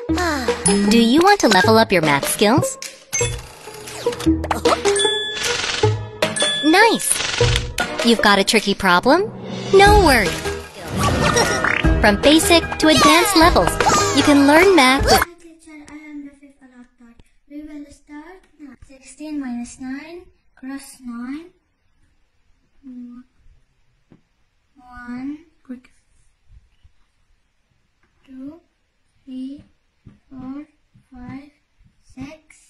Do you want to level up your math skills? Nice! You've got a tricky problem? No worries. From basic to advanced levels, you can learn math with... Hi teacher, I am Rafif. We will start now. 16 minus 9, cross 9. 1, Quick. 2, 3, 4, 5, 6,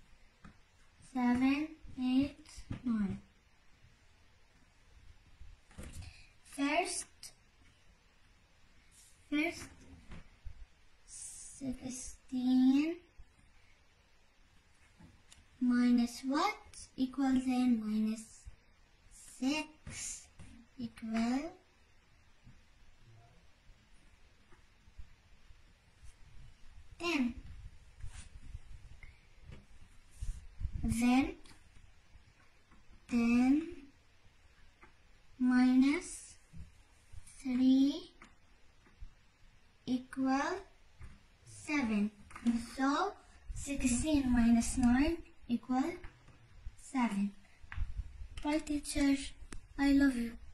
7, 8, 9. First 16 minus what equals then minus 6 equal 10. Then 10 minus 3 equal 7. So 16 minus 9 equal 7. Bye teacher, I love you.